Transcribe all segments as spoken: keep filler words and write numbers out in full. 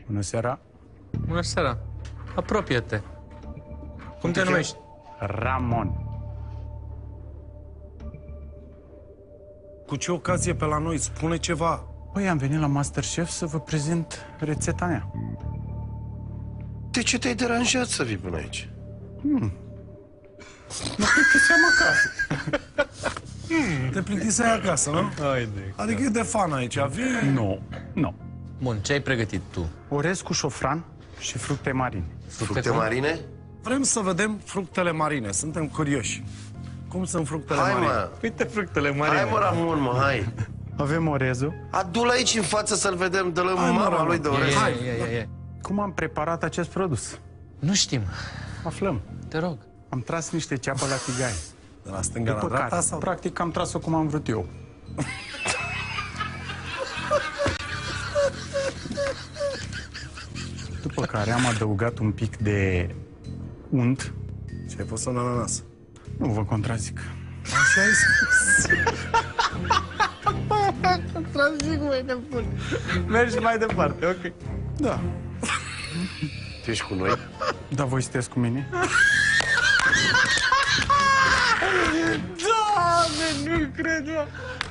Bună seara. Bună seara. Apropie-te. Cum te numești? Ramon. Cu ce ocazie pe la noi? Spune ceva. Păi am venit la MasterChef să vă prezint rețeta mea. De ce te-ai deranjat să vii până aici? Hmm. Mă plictiseam acasă. Hmm, te plictiseai acasă, nu? Haide. Adică e de fan aici, vii? Nu, nu. Bun, ce ai pregătit tu? Orez cu șofran și fructe marine. Fructe marine? Vrem să vedem fructele marine, suntem curioși. Cum sunt fructele Hai, marine? mă! Uite fructele marine. Hai, mă, Ramon, mă, hai! Avem orezul. Adu-l aici în față să-l vedem, dă-l Hai, mă, mama Ramon. lui de Ia, orez. ia, Hai. ia, ia, ia. Cum am preparat acest produs? Nu știm. Aflăm. Te rog. Am tras niște ceapă la tigaie. De la stânga la După dreapta care, sau? practic, am tras-o cum am vrut eu. După care am adăugat un pic de unt. Și ai pus un ananas. Nu vă contrazic. Așa ai spus. Tranzic, mai nebun. Mergi mai departe, ok. Da. Tu ești cu noi? Dar voi sunteți cu mine? Doamne, nu cred, mă.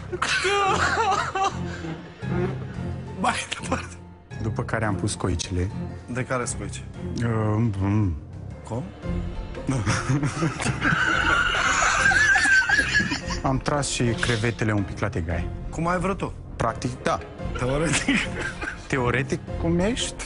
Mai departe. După care am pus coicele. De care scoici? Uh, mm. Cum? Am tras și crevetele un pic la tigaie. Cum ai vrut tu? Practic, da. Teoretic. Teoretic, cum ești?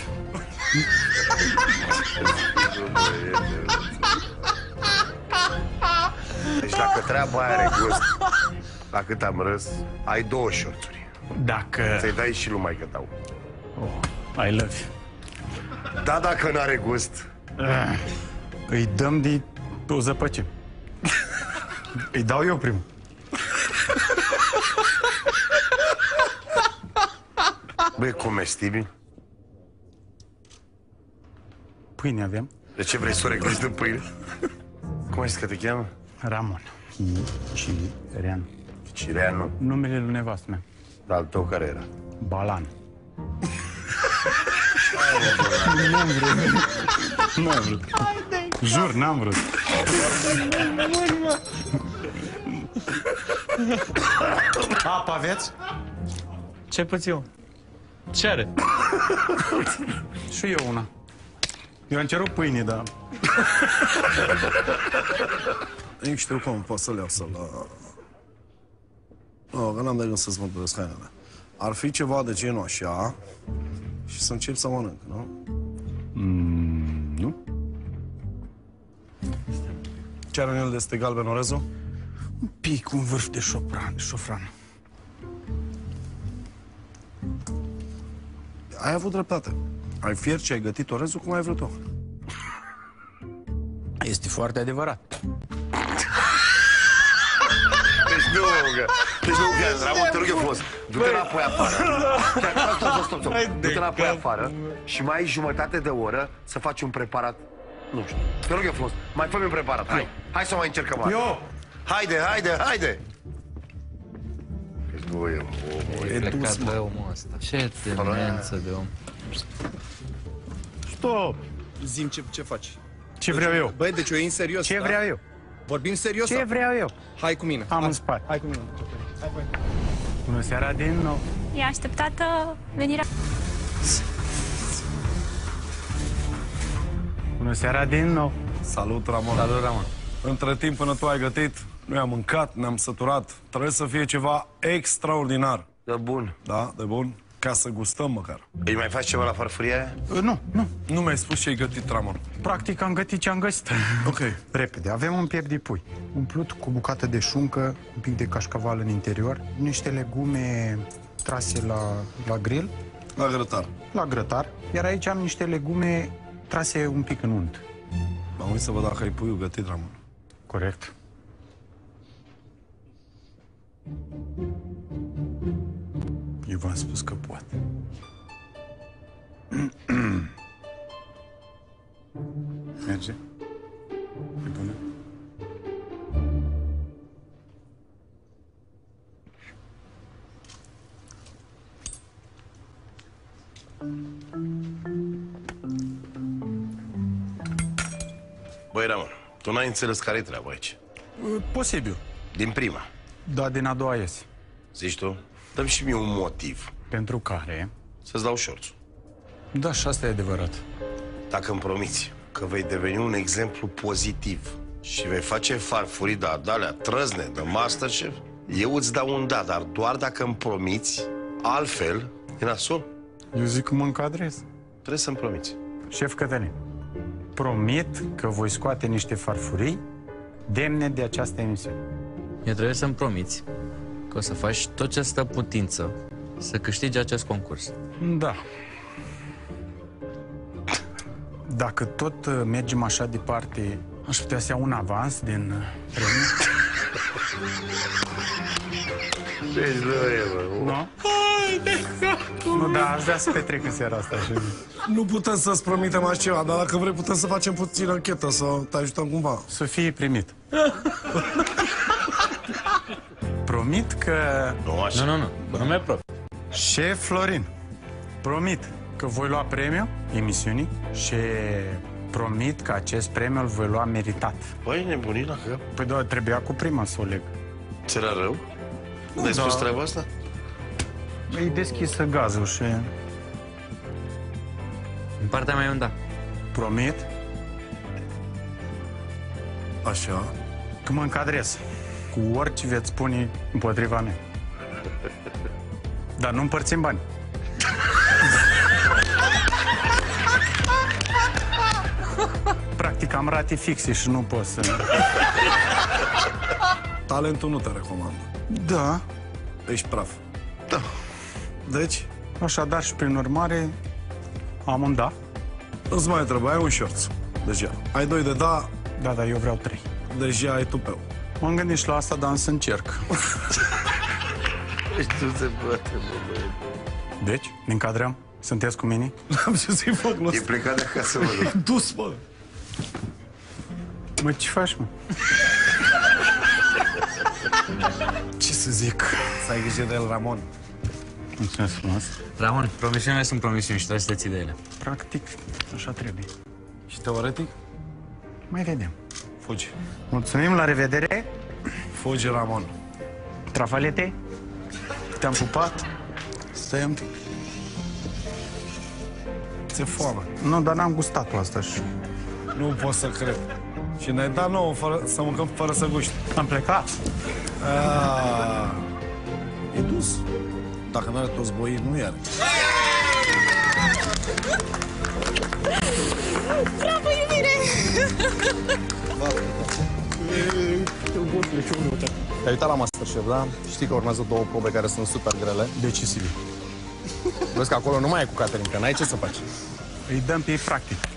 Deci dacă treaba aia are gust, la cât am râs, ai două șorțuri. Dacă... Să-i dai și lui maică tău. Oh, I love you. Da, dacă n-are gust, Uh, îi dăm de o zăpăcim. Îi dau eu primul. bă, e comestibil. Pâine avem. De ce vrei să o reglești din pâine? Cum ai zis că te cheamă? Ramon. Cirean. Cireanu. Numele lui nevastă mea. Dar al tău care era? Balan. N-am vrut. N-am vrut. Jur, n-am vrut. Apă aveți? Ce puțin? Ce are? Și eu una. Eu am cerut pâine, dar... Nu știu cum pot să le iau să-l... Nu, că n-am de gând să-ți mărturesc hainele. Ar fi ceva de genul așa și să încep să mănânc, nu? Mm, nu? Ce are în el de este galben orezul? Un pic, un vârf de șofran. șofran. Ai avut dreptate. Ai fiert și ai gătit orezul cum ai vrut tu. Este foarte adevărat. Deci nu, că... Deci nu, că... Ramon, te rog eu frumos. Du-te înapoi afară. Stop, stop, stop. Du-te înapoi afară și mai ai jumătate de oră să faci un preparat. Nu știu. Te rog eu frumos. Mai fă-mi un preparat. Hai. Hai să mai încercăm. Eu! Haide, haide, haide! Deci nu e omul. E dus, Plecat de mă. omul ăsta. Ce demență de om. Stop! Zim ce, ce faci. Ce vreau eu? Băi, deci eu e în serios, Ce da? vreau eu? Vorbim serios? Ce sau? vreau eu? Hai cu mine. Am Hai. în spate. Hai cu mine. Hai, băi. Bună seara din nou. E așteptată venirea... Bună seara din nou. Salut, Ramon. Salut, Ramon. Între timp, până tu ai gătit, noi am mâncat, ne-am săturat. Trebuie să fie ceva extraordinar. Da, bun. Da, de bun? Ca să gustăm măcar. Îi mai faci ceva la farfuria aia? Uh, Nu, nu. Nu mi-ai spus ce ai gătit, Ramon. Practic am gătit ce am găsit. Ok. Repede. Avem un piept de pui. Umplut cu bucată de șuncă, un pic de cașcaval în interior, niște legume trase la, la grill, La grătar. la grătar, iar aici am niște legume trase un pic în unt. M-am uit să văd dacă ai puiul gătit, Ramon. Corect. Eu v-am spus că poate. Merge? E bună? Băi, Ramon, tu n-ai înțeles care-i treaba aici. Posibil. Din prima. Da, din a doua ies. Zici tu? Dă-mi și mie un motiv Pentru care... să-ți dau șorțul. Da, și asta e adevărat. Dacă îmi promiți că vei deveni un exemplu pozitiv și vei face farfurii de alea trăzne de Masterchef, eu îți dau un da, dar doar dacă îmi promiți, altfel, e nasol. Eu zic că mă încadrez. Trebuie să-mi promiți. Șef Cătălin, promit că voi scoate niște farfurii demne de această emisiune. Eu trebuie să-mi promiți că o să faci tot ce stă putință să câștigi acest concurs. Da. Dacă tot uh, mergem așa departe, aș putea să iau un avans din uh, premiu. Deci nu e, bă. Nu? Nu, da, aș vrea să petrec în seara asta. Și... Nu putem să-ți promitem așa ceva, dar dacă vrei putem să facem puțin anchetă, să te ajutăm cumva. Să fie primit. Promit că... Nu așa. Nu, nu, nu. Nume propriu. Șef Florin, promit că voi lua premiul emisiunii și promit că acest premiu îl voi lua meritat. Băi, nebunii la cap. Păi da, trebuia cu prima să o leg. Ți era rău? Nu ai da. spus treaba asta? E deschisă gazul și... În partea mea e un da. Promit Așa. că mă încadrez cu orice veți spune împotriva mea. Dar nu împărțim bani. Practic am rate fixe și nu pot să... Talentul nu te recomandă. Da, Ești praf. Da. Deci, așadar și prin urmare am un da. îți mai trebuie, ai un șorț. Deja. Ai doi de da, Da, dar eu vreau trei. deja ai tupeu. M-am gândit și la asta, dar am să încerc. Deci nu se poate, bă, bă. Deci, ne încadrăm? Sunteți cu mine? Am ce să-i fac la E plecat de acasă, mă, duc. dus, mă. Mă, ce faci, mă? Ce să zic? Să ai grijă de el, Ramon. Mulțumesc frumos. Ramon, promisiunile sunt promisiuni și trebuie să te ții de ele. Practic, așa trebuie. Și teoretic? Mai vedem. Fugi. Mulțumim, la revedere. Fugi, Ramon. Trafalete, te-am pupat. Stai un pic. Ți-e foame. Nu, dar n-am gustat-o asta și... Nu pot să cred. Și ne-ai dat nouă fără, să mâncăm fără să guști. Am plecat. Aaaa. E dus. Dacă n-are toți boii, nu i-are. Bravo, iubire! Te-ai uitat la Masterchef, da? Știi că urmează două probe care sunt super grele. Decisiv. Vezi că acolo nu mai e cu Caterin, că n-ai ce să faci. Îi dăm pe ei practic.